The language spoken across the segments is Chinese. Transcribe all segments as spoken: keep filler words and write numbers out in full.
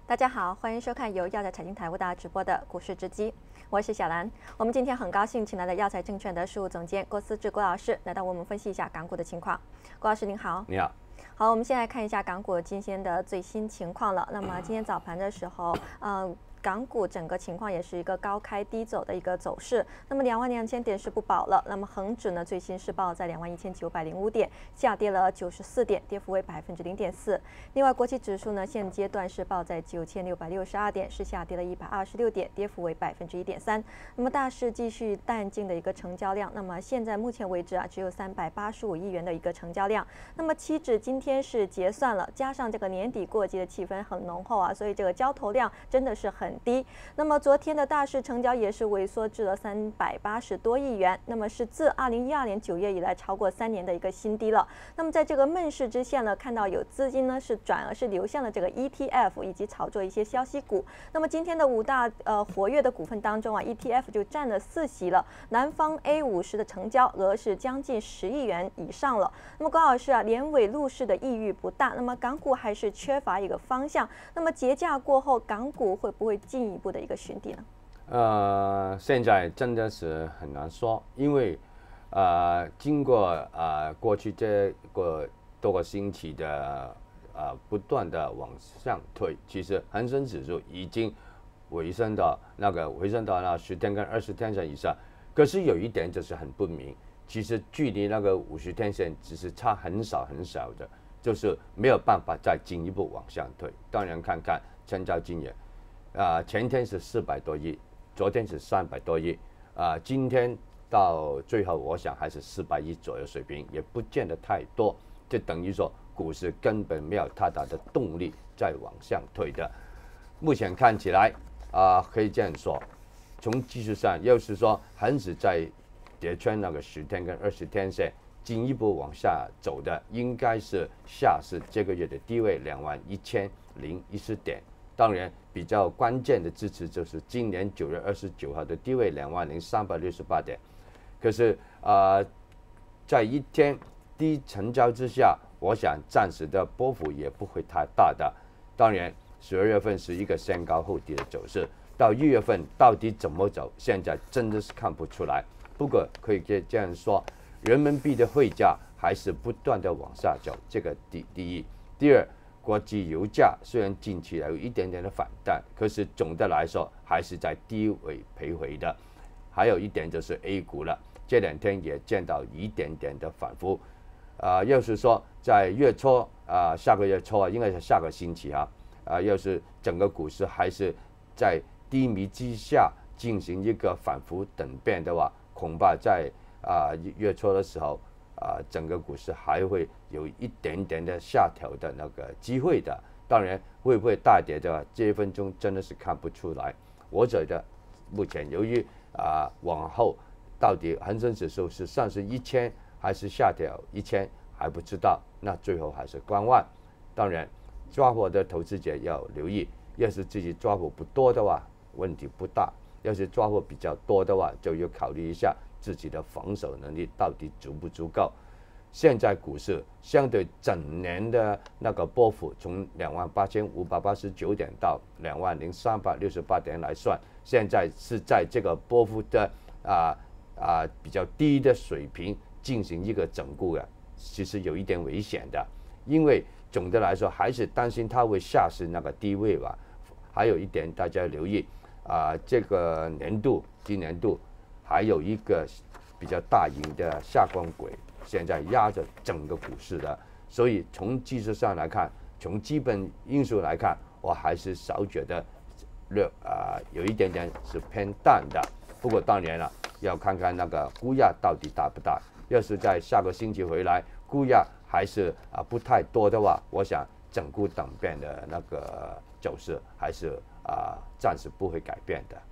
大家好，欢迎收看由耀才财经台为大家直播的股市直击，我是小兰。我们今天很高兴请来了耀才证券的事务总监郭思治郭老师来到我们分析一下港股的情况。郭老师您好。 你好。 好，我们先来看一下港股今天的最新情况了。那么今天早盘的时候，呃。港股整个情况也是一个高开低走的一个走势，那么两万两千点是不保了。那么恒指呢，最新是报在两万一千九百零五点，下跌了九十四点，跌幅为百分之零点四。另外，国际指数呢，现阶段是报在九千六百六十二点，是下跌了一百二十六点，跌幅为百分之一点三。那么大市继续淡静的一个成交量，那么现在目前为止啊，只有三百八十五亿元的一个成交量。那么期指今天是结算了，加上这个年底过节的气氛很浓厚啊，所以这个交投量真的是很低。那么昨天的大市成交也是萎缩至了三百八十多亿元，那么是自二零一二年九月以来超过三年的一个新低了。那么在这个闷市之下呢，看到有资金呢是转而是流向了这个 E T F 以及炒作一些消息股。那么今天的五大呃活跃的股份当中啊 ，E T F 就占了四席了。南方 A 五十的成交额是将近十亿元以上了。那么高老师啊，连尾入市的意欲不大，那么港股还是缺乏一个方向。那么节假过后，港股会不会进一步的一个寻底呢？ 呃，现在真的是很难说，因为呃，经过呃过去这个多个星期的呃不断的往上推，其实恒生指数已经回升到那个回升到那十天跟二十天线以上。可是有一点就是很不明，其实距离那个五十天线只是差很少很少的，就是没有办法再进一步往上推。当然看看成交金额。啊、呃，前天是四百多亿，昨天是三百多亿，啊、呃，今天到最后我想还是四百亿左右水平，也不见得太多，就等于说股市根本没有太大的动力再往上推的。目前看起来啊、呃，可以这样说，从技术上，要是说恒指在跌穿那个十天跟二十天线进一步往下走的，应该是下市这个月的低位两万一千零一十点。当然，比较关键的支持就是今年九月二十九号的低位两万零三百六十八点。可是啊、呃，在一天低成交之下，我想暂时的波幅也不会太大的。当然，十二月份是一个先高后低的走势，到一月份到底怎么走，现在真的是看不出来。不过可以这样说，人民币的汇价还是不断的往下走，这个第第一。第二。国际油价虽然近期有一点点的反弹，可是总的来说还是在低位徘徊的。还有一点就是 A 股了，这两天也见到一点点的反复。啊、呃，要是说在月初啊、呃，下个月初啊，应该是下个星期啊，啊、呃，要是整个股市还是在低迷之下进行一个反复等变的话，恐怕在啊、呃、月初的时候。啊、呃，整个股市还会有一点点的下调的那个机会的。当然，会不会大跌的，这一分钟真的是看不出来。我觉得目前由于啊、呃，往后到底恒生指数是上升一千还是下调一千还不知道，那最后还是观望。当然，抓货的投资者要留意，要是自己抓货不多的话，问题不大；要是抓货比较多的话，就要考虑一下。自己的防守能力到底足不足够？现在股市相对整年的那个波幅，从两万八千五百八十九点到两万零三百六十八点来算，现在是在这个波幅的啊啊比较低的水平进行一个整固的，其实有一点危险的，因为总的来说还是担心它会下市那个低位吧。还有一点大家留意啊，这个年度今年度。还有一个比较大型的下降轨，现在压着整个股市的，所以从技术上来看，从基本因素来看，我还是少觉得略啊、呃、有一点点是偏淡的。不过当然了，要看看那个估压到底大不大。要是在下个星期回来估压还是啊、呃、不太多的话，我想整固等变的那个走势还是啊、呃、暂时不会改变的。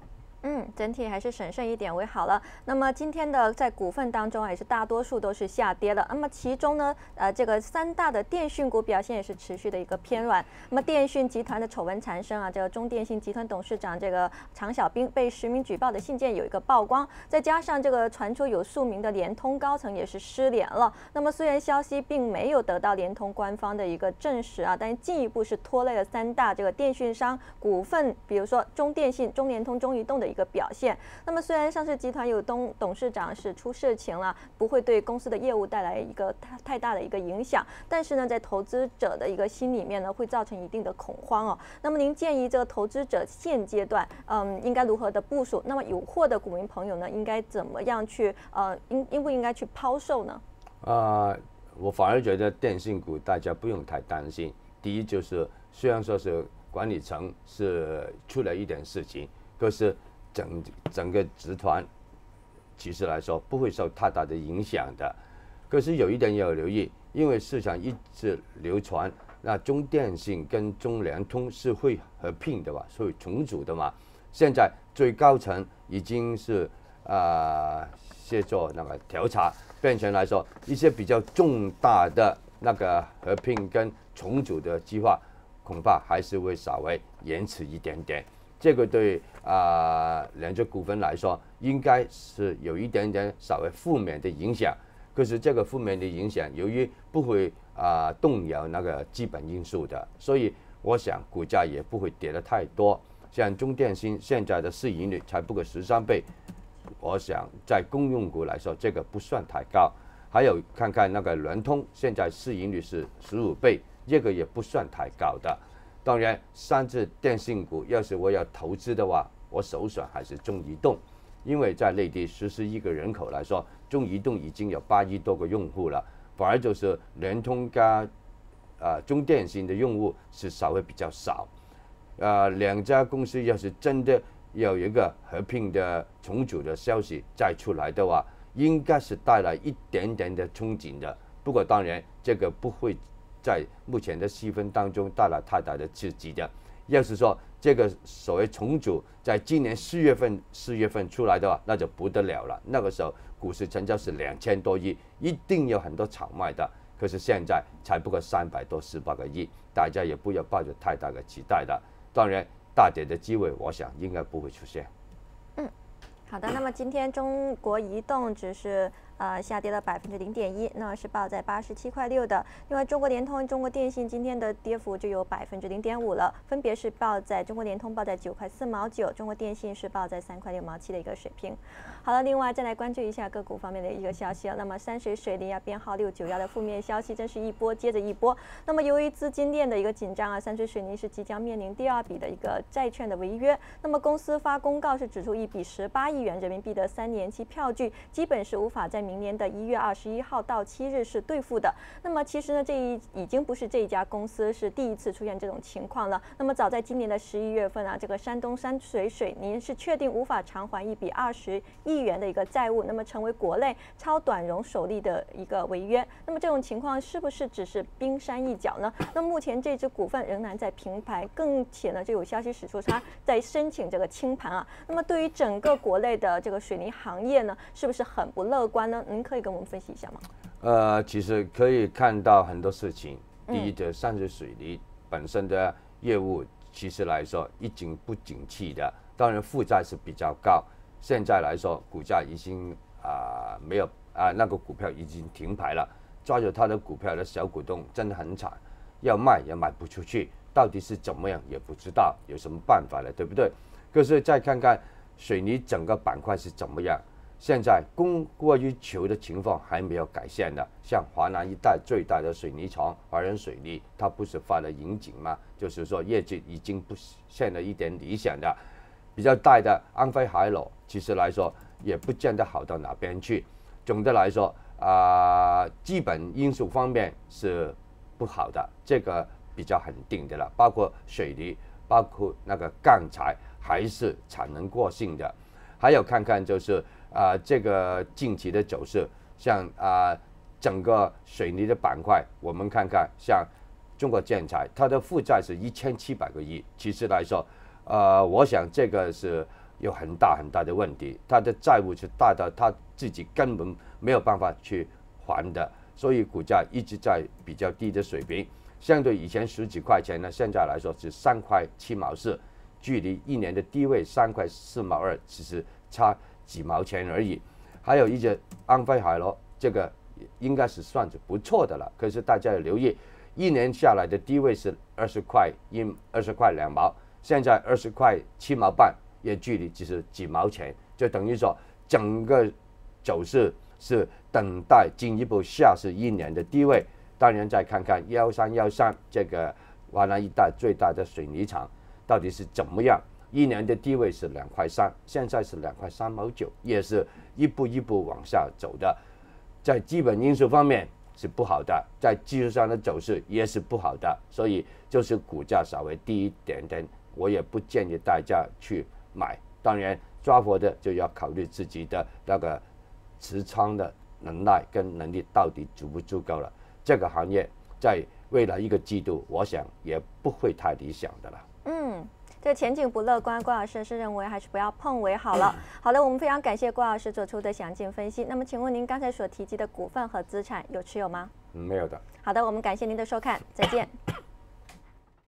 嗯，整体还是审慎一点为好了。那么今天的在股份当中，也是大多数都是下跌的。那么其中呢，呃，这个三大的电讯股表现也是持续的一个偏软。那么电讯集团的丑闻缠身啊，这个中电信集团董事长这个常小兵被实名举报的信件有一个曝光，再加上这个传出有数名的联通高层也是失联了。那么虽然消息并没有得到联通官方的一个证实啊，但进一步是拖累了三大这个电讯商股份，比如说中电信、中联通、中移动的一个表现。那么虽然上市集团有董董事长是出事情了，不会对公司的业务带来一个太太大的一个影响，但是呢，在投资者的一个心里面呢，会造成一定的恐慌哦。那么您建议这个投资者现阶段，嗯，应该如何的部署？那么有货的股民朋友呢，应该怎么样去呃，应应不应该去抛售呢？ 啊、呃，我反而觉得电信股大家不用太担心。第一就是虽然说是管理层是出了一点事情，可是整整个集团其实来说不会受太大的影响的。可是有一点要留意，因为市场一直流传，那中电信跟中联通是会合并的嘛，是会重组的嘛。现在最高层已经是啊，去、呃、做那个调查，变成来说一些比较重大的那个合并跟重组的计划，恐怕还是会稍微延迟一点点。这个对啊、呃、两只股份来说，应该是有一点点稍微负面的影响。可是这个负面的影响，由于不会啊、呃、动摇那个基本因素的，所以我想股价也不会跌得太多。像中电信现在的市盈率才不过十三倍，我想在公用股来说，这个不算太高。还有看看那个联通，现在市盈率是十五倍，这个也不算太高的。当然，三只电信股要是我要投资的话，我首选还是中移动，因为在内地十四亿个人口来说，中移动已经有八亿多个用户了，反而就是联通加啊、呃、中电信的用户是稍微比较少。呃，两家公司要是真的有一个合并的重组的消息再出来的话，应该是带来一点点的憧憬的。不过当然，这个不会在目前的气氛当中带来太大的刺激的。要是说这个所谓重组在今年四月份四月份出来的话，那就不得了了。那个时候股市成交是两千多亿，一定有很多炒卖的。可是现在才不过三百多四百个亿，大家也不要抱着太大的期待的。当然，大跌的机会，我想应该不会出现。 嗯，好的。那么今天中国移动只是呃下跌了百分之零点一，那是报在八十七块六的。另外，中国联通、中国电信今天的跌幅就有百分之零点五了，分别是报在中国联通报在九块四毛九，中国电信是报在三块六毛七的一个水平。好了，另外再来关注一下个股方面的一个消息了。那么山水水泥啊编号六九幺的负面消息真是一波接着一波。那么由于资金链的一个紧张啊，山水水泥是即将面临第二笔的一个债券的违约。那么公司发公告是指出一笔十八亿元人民币的三年期票据，基本是无法在明年的一月二十一号到期日是兑付的。那么其实呢，这一已经不是这一家公司是第一次出现这种情况了。那么早在今年的十一月份啊，这个山东山水水泥是确定无法偿还一笔二十亿元的一个债务，那么成为国内超短融首例的一个违约。那么这种情况是不是只是冰山一角呢？那目前这只股份仍然在平盘，更且呢就有消息指出它在申请这个清盘啊。那么对于整个国内的这个水泥行业呢，是不是很不乐观呢？您可以跟我们分析一下吗？ 呃，其实可以看到很多事情。第一，这山水水泥本身的业务其实来说已经不景气的，当然负债是比较高。现在来说，股价已经啊、呃、没有啊、呃、那个股票已经停牌了，抓住他的股票的小股东真的很惨，要卖也卖不出去，到底是怎么样也不知道，有什么办法了，对不对？可是再看看水泥整个板块是怎么样。现在供过于求的情况还没有改善的，像华南一带最大的水泥厂华人水泥，它不是发了盈警吗？就是说业绩已经不现了一点理想的。比较大的安徽海螺，其实来说也不见得好到哪边去。总的来说，啊、呃，基本因素方面是不好的，这个比较肯定的了。包括水泥，包括那个钢材，还是产能过剩的。还有看看就是啊、呃，这个近期的走势，像啊、呃、整个水泥的板块，我们看看像中国建材，它的负债是一千七百个亿。其实来说，呃，我想这个是有很大很大的问题，它的债务是大到它自己根本没有办法去还的，所以股价一直在比较低的水平。相对以前十几块钱呢，现在来说是三块七毛四，距离一年的低位三块四毛二，其实差几毛钱而已。还有一只安徽海螺，这个应该是算是不错的了。可是大家要留意，一年下来的低位是二十块一二十块两毛，现在二十块七毛半，也距离只是几毛钱，就等于说整个走势是等待进一步下市一年的低位。当然再看看幺三幺三这个华南一带最大的水泥厂到底是怎么样，一年的低位是两块三，现在是两块三毛九，也是一步一步往下走的。在基本因素方面是不好的，在技术上的走势也是不好的，所以就是股价稍微低一点点，我也不建议大家去买。当然抓活的就要考虑自己的那个持仓的能耐跟能力到底足不足够了。这个行业在未来一个季度，我想也不会太理想的了。 嗯，这前景不乐观，郭老师是认为还是不要碰为好了。好的，我们非常感谢郭老师做出的详尽分析。那么，请问您刚才所提及的股份和资产有持有吗？ 嗯，没有的。 好的，我们感谢您的收看，再见。